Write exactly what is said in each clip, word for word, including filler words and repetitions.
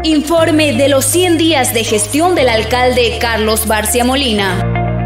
Informe de los cien días de gestión del alcalde Carlos Barcia Molina.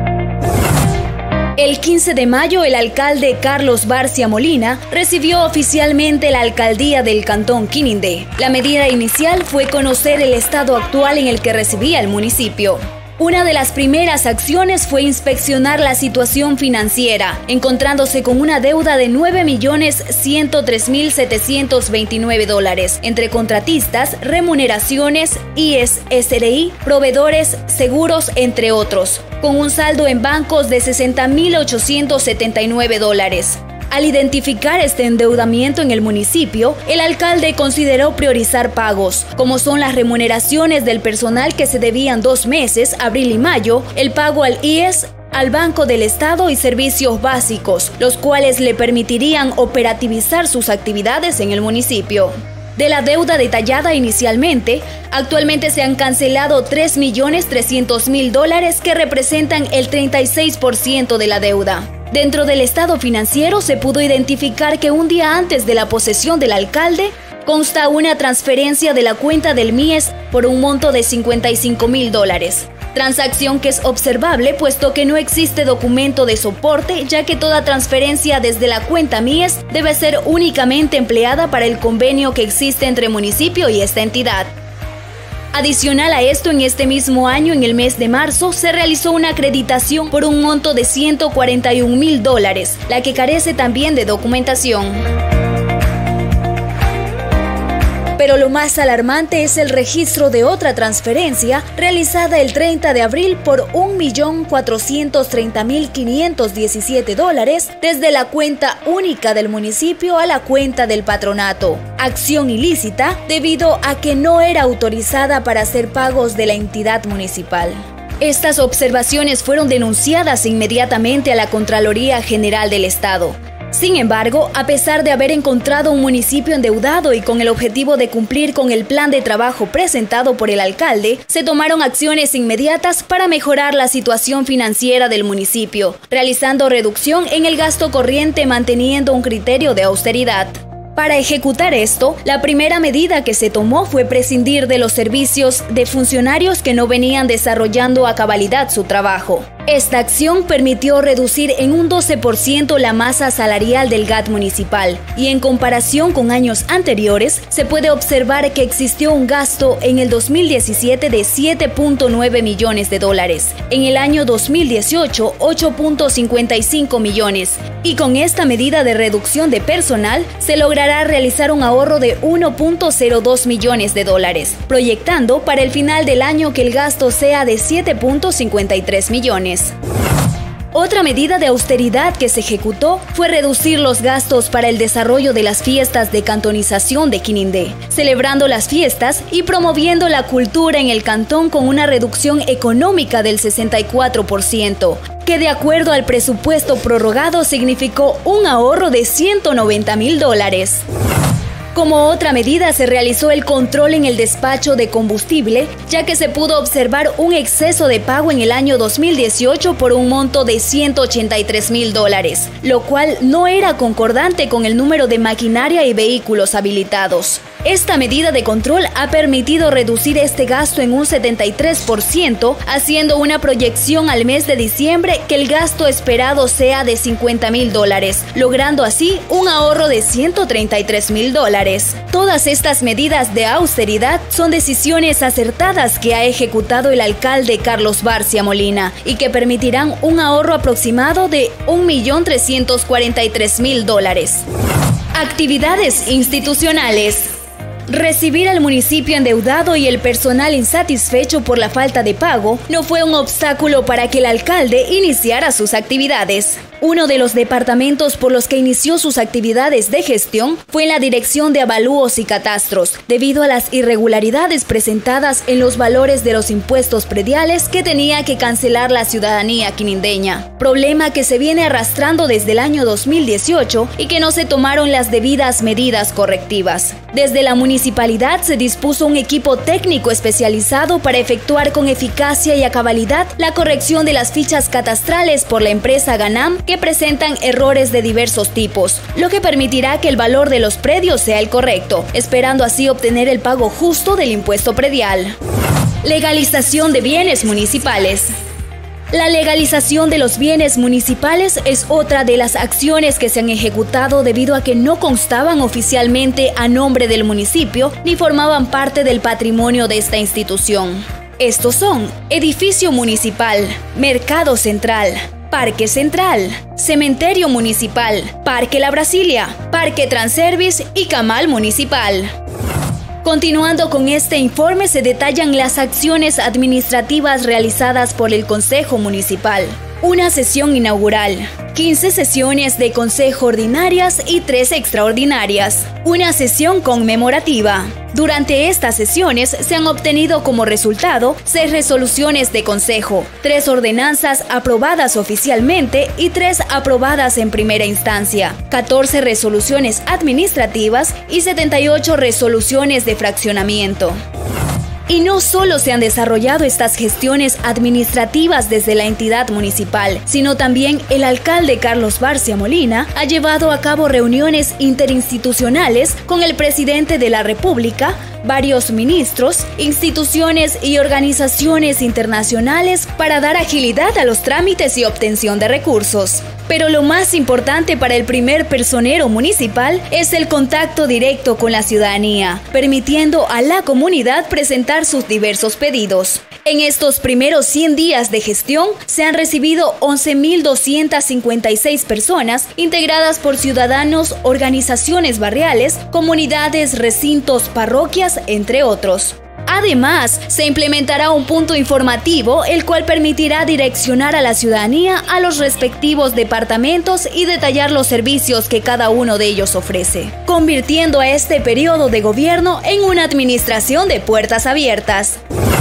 El quince de mayo, el alcalde Carlos Barcia Molina recibió oficialmente la alcaldía del Cantón Quinindé. La medida inicial fue conocer el estado actual en el que recibía el municipio. Una de las primeras acciones fue inspeccionar la situación financiera, encontrándose con una deuda de nueve millones ciento tres mil setecientos veintinueve dólares entre contratistas, remuneraciones, I E S, S R I, proveedores, seguros, entre otros, con un saldo en bancos de sesenta mil ochocientos setenta y nueve dólares. Al identificar este endeudamiento en el municipio, el alcalde consideró priorizar pagos, como son las remuneraciones del personal que se debían dos meses, abril y mayo, el pago al I E S, al Banco del Estado y servicios básicos, los cuales le permitirían operativizar sus actividades en el municipio. De la deuda detallada inicialmente, actualmente se han cancelado tres millones trescientos mil dólares que representan el treinta y seis por ciento de la deuda. Dentro del estado financiero se pudo identificar que un día antes de la posesión del alcalde consta una transferencia de la cuenta del M I E S por un monto de cincuenta y cinco mil dólares. Transacción que es observable puesto que no existe documento de soporte, ya que toda transferencia desde la cuenta M I E S debe ser únicamente empleada para el convenio que existe entre municipio y esta entidad. Adicional a esto, en este mismo año, en el mes de marzo, se realizó una acreditación por un monto de ciento cuarenta y un mil dólares, la que carece también de documentación. Pero lo más alarmante es el registro de otra transferencia realizada el treinta de abril por un millón cuatrocientos treinta mil quinientos diecisiete dólares desde la cuenta única del municipio a la cuenta del patronato. Acción ilícita debido a que no era autorizada para hacer pagos de la entidad municipal. Estas observaciones fueron denunciadas inmediatamente a la Contraloría General del Estado. Sin embargo, a pesar de haber encontrado un municipio endeudado y con el objetivo de cumplir con el plan de trabajo presentado por el alcalde, se tomaron acciones inmediatas para mejorar la situación financiera del municipio, realizando reducción en el gasto corriente manteniendo un criterio de austeridad. Para ejecutar esto, la primera medida que se tomó fue prescindir de los servicios de funcionarios que no venían desarrollando a cabalidad su trabajo. Esta acción permitió reducir en un doce por ciento la masa salarial del G A T municipal y en comparación con años anteriores se puede observar que existió un gasto en el dos mil diecisiete de siete punto nueve millones de dólares, en el año dos mil dieciocho ocho punto cincuenta y cinco millones y con esta medida de reducción de personal se logrará realizar un ahorro de uno punto cero dos millones de dólares, proyectando para el final del año que el gasto sea de siete punto cincuenta y tres millones. Otra medida de austeridad que se ejecutó fue reducir los gastos para el desarrollo de las fiestas de cantonización de Quinindé, celebrando las fiestas y promoviendo la cultura en el cantón con una reducción económica del sesenta y cuatro por ciento, que de acuerdo al presupuesto prorrogado significó un ahorro de ciento noventa mil dólares. Como otra medida se realizó el control en el despacho de combustible, ya que se pudo observar un exceso de pago en el año dos mil dieciocho por un monto de ciento ochenta y tres mil dólares, lo cual no era concordante con el número de maquinaria y vehículos habilitados. Esta medida de control ha permitido reducir este gasto en un setenta y tres por ciento, haciendo una proyección al mes de diciembre que el gasto esperado sea de cincuenta mil dólares, logrando así un ahorro de ciento treinta y tres mil dólares. Todas estas medidas de austeridad son decisiones acertadas que ha ejecutado el alcalde Carlos Barcia Molina y que permitirán un ahorro aproximado de un millón trescientos cuarenta y tres mil dólares. Actividades institucionales. Recibir al municipio endeudado y el personal insatisfecho por la falta de pago no fue un obstáculo para que el alcalde iniciara sus actividades. Uno de los departamentos por los que inició sus actividades de gestión fue en la Dirección de Avalúos y Catastros, debido a las irregularidades presentadas en los valores de los impuestos prediales que tenía que cancelar la ciudadanía quinindeña. Problema que se viene arrastrando desde el año dos mil dieciocho y que no se tomaron las debidas medidas correctivas. Desde la municipalidad se dispuso un equipo técnico especializado para efectuar con eficacia y a cabalidad la corrección de las fichas catastrales por la empresa Ganam que presentan errores de diversos tipos, lo que permitirá que el valor de los predios sea el correcto, esperando así obtener el pago justo del impuesto predial. Legalización de bienes municipales. La legalización de los bienes municipales es otra de las acciones que se han ejecutado debido a que no constaban oficialmente a nombre del municipio ni formaban parte del patrimonio de esta institución. Estos son edificio municipal, mercado central, parque central, cementerio municipal, parque La Brasilia, parque Transervice y camal municipal. Continuando con este informe, se detallan las acciones administrativas realizadas por el Consejo Municipal. Una sesión inaugural, quince sesiones de consejo ordinarias y tres extraordinarias. Una sesión conmemorativa. Durante estas sesiones se han obtenido como resultado seis resoluciones de consejo, tres ordenanzas aprobadas oficialmente y tres aprobadas en primera instancia, catorce resoluciones administrativas y setenta y ocho resoluciones de fraccionamiento. Y no solo se han desarrollado estas gestiones administrativas desde la entidad municipal, sino también el alcalde Carlos Barcia Molina ha llevado a cabo reuniones interinstitucionales con el presidente de la República, varios ministros, instituciones y organizaciones internacionales para dar agilidad a los trámites y obtención de recursos. Pero lo más importante para el primer personero municipal es el contacto directo con la ciudadanía, permitiendo a la comunidad presentar sus diversos pedidos. En estos primeros cien días de gestión se han recibido once mil doscientas cincuenta y seis personas integradas por ciudadanos, organizaciones barriales, comunidades, recintos, parroquias, entre otros. Además, se implementará un punto informativo, el cual permitirá direccionar a la ciudadanía a los respectivos departamentos y detallar los servicios que cada uno de ellos ofrece, convirtiendo a este periodo de gobierno en una administración de puertas abiertas.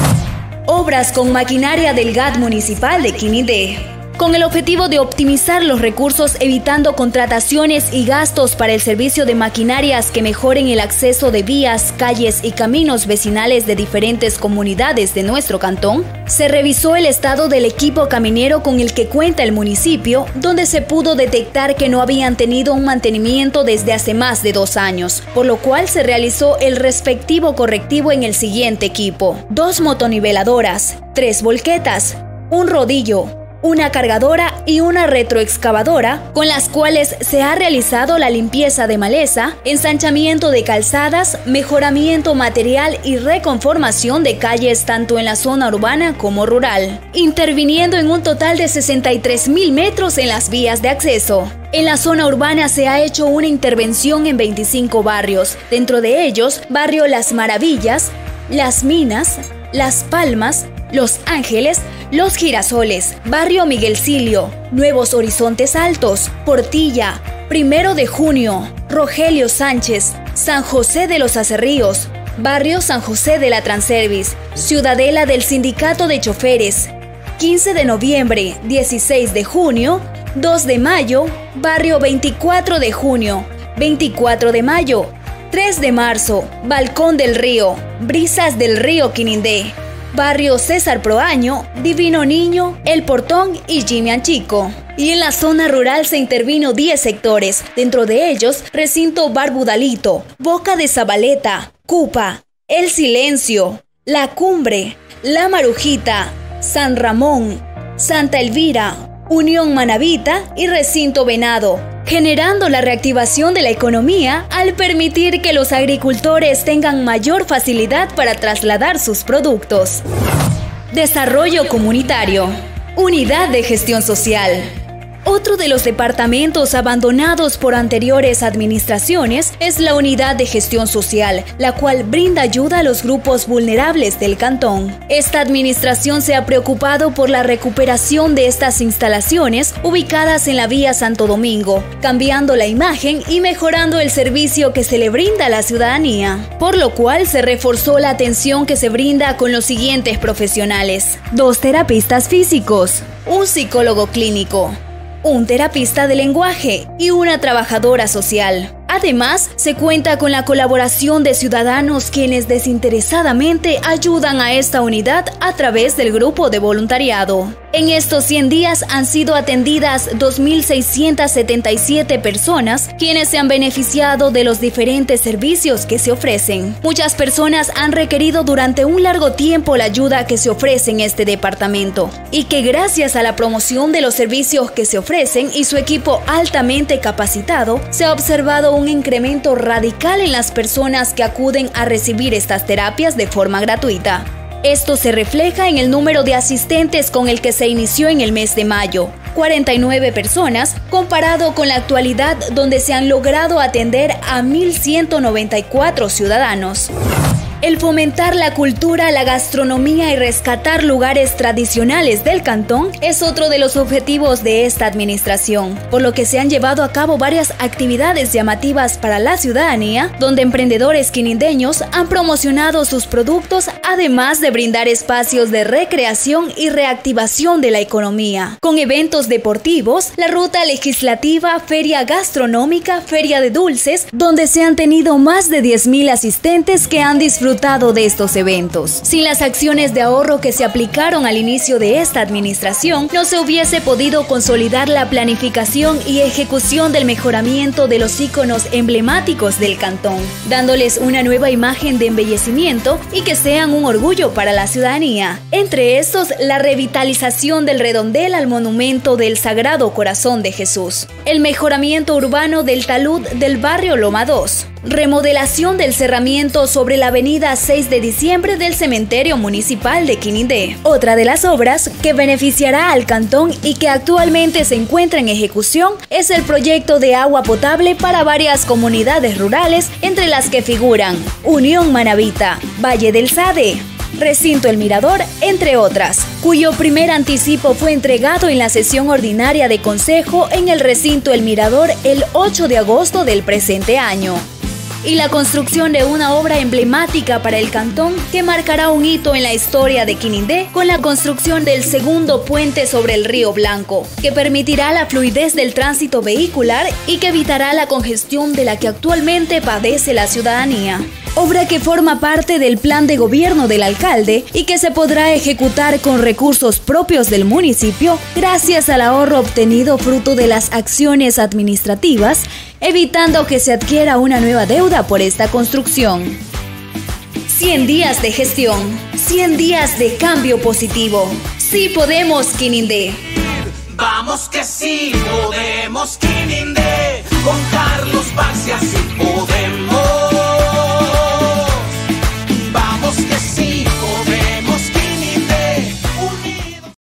Obras con maquinaria del G A T municipal de Quinindé. Con el objetivo de optimizar los recursos evitando contrataciones y gastos para el servicio de maquinarias que mejoren el acceso de vías, calles y caminos vecinales de diferentes comunidades de nuestro cantón, se revisó el estado del equipo caminero con el que cuenta el municipio, donde se pudo detectar que no habían tenido un mantenimiento desde hace más de dos años, por lo cual se realizó el respectivo correctivo en el siguiente equipo: dos motoniveladoras, tres volquetas, un rodillo, una cargadora y una retroexcavadora, con las cuales se ha realizado la limpieza de maleza, ensanchamiento de calzadas, mejoramiento material y reconformación de calles tanto en la zona urbana como rural, interviniendo en un total de sesenta y tres mil metros en las vías de acceso. En la zona urbana se ha hecho una intervención en veinticinco barrios, dentro de ellos barrio Las Maravillas, Las Minas, Las Palmas, Los Ángeles, Los Girasoles, barrio Miguelcilio, Nuevos Horizontes Altos, Portilla, Primero de Junio, Rogelio Sánchez, San José de los Acerríos, barrio San José de la Transervice, Ciudadela del Sindicato de Choferes, quince de noviembre, dieciséis de junio, dos de mayo, barrio veinticuatro de junio, veinticuatro de mayo, tres de marzo, Balcón del Río, Brisas del Río Quinindé, barrio César Proaño, Divino Niño, El Portón y Jimmy Anchico. Y en la zona rural se intervino diez sectores, dentro de ellos recinto Barbudalito, Boca de Zabaleta, Cupa, El Silencio, La Cumbre, La Marujita, San Ramón, Santa Elvira, Unión Manavita y recinto Venado, generando la reactivación de la economía al permitir que los agricultores tengan mayor facilidad para trasladar sus productos. Desarrollo comunitario. Unidad de gestión social. Otro de los departamentos abandonados por anteriores administraciones es la Unidad de Gestión Social, la cual brinda ayuda a los grupos vulnerables del cantón. Esta administración se ha preocupado por la recuperación de estas instalaciones ubicadas en la vía Santo Domingo, cambiando la imagen y mejorando el servicio que se le brinda a la ciudadanía, por lo cual se reforzó la atención que se brinda con los siguientes profesionales: dos terapistas físicos, un psicólogo clínico, un terapista de lenguaje y una trabajadora social. Además, se cuenta con la colaboración de ciudadanos quienes desinteresadamente ayudan a esta unidad a través del grupo de voluntariado. En estos cien días han sido atendidas dos mil seiscientas setenta y siete personas, quienes se han beneficiado de los diferentes servicios que se ofrecen. Muchas personas han requerido durante un largo tiempo la ayuda que se ofrece en este departamento, y que gracias a la promoción de los servicios que se ofrecen y su equipo altamente capacitado, se ha observado un incremento radical en las personas que acuden a recibir estas terapias de forma gratuita. Esto se refleja en el número de asistentes con el que se inició en el mes de mayo, cuarenta y nueve personas, comparado con la actualidad donde se han logrado atender a mil ciento noventa y cuatro ciudadanos. El fomentar la cultura, la gastronomía y rescatar lugares tradicionales del cantón es otro de los objetivos de esta administración, por lo que se han llevado a cabo varias actividades llamativas para la ciudadanía, donde emprendedores quinindeños han promocionado sus productos, además de brindar espacios de recreación y reactivación de la economía, con eventos deportivos, la ruta legislativa, feria gastronómica, feria de dulces, donde se han tenido más de diez mil asistentes que han disfrutado de estos eventos. Sin las acciones de ahorro que se aplicaron al inicio de esta administración, no se hubiese podido consolidar la planificación y ejecución del mejoramiento de los íconos emblemáticos del cantón, dándoles una nueva imagen de embellecimiento y que sean un orgullo para la ciudadanía. Entre estos, la revitalización del redondel al monumento del Sagrado Corazón de Jesús, el mejoramiento urbano del talud del barrio Loma dos, remodelación del cerramiento sobre la avenida seis de diciembre del cementerio municipal de Quinindé. Otra de las obras que beneficiará al cantón y que actualmente se encuentra en ejecución es el proyecto de agua potable para varias comunidades rurales, entre las que figuran Unión Manavita, Valle del Sade, Recinto El Mirador, entre otras, cuyo primer anticipo fue entregado en la sesión ordinaria de Consejo en el Recinto El Mirador el ocho de agosto del presente año. Y la construcción de una obra emblemática para el cantón que marcará un hito en la historia de Quinindé con la construcción del segundo puente sobre el Río Blanco, que permitirá la fluidez del tránsito vehicular y que evitará la congestión de la que actualmente padece la ciudadanía. Obra que forma parte del plan de gobierno del alcalde y que se podrá ejecutar con recursos propios del municipio gracias al ahorro obtenido fruto de las acciones administrativas, evitando que se adquiera una nueva deuda por esta construcción. cien días de gestión, cien días de cambio positivo. Sí podemos, Quinindé. Vamos que sí podemos, Quinindé. Con Carlos Baxia sí podemos.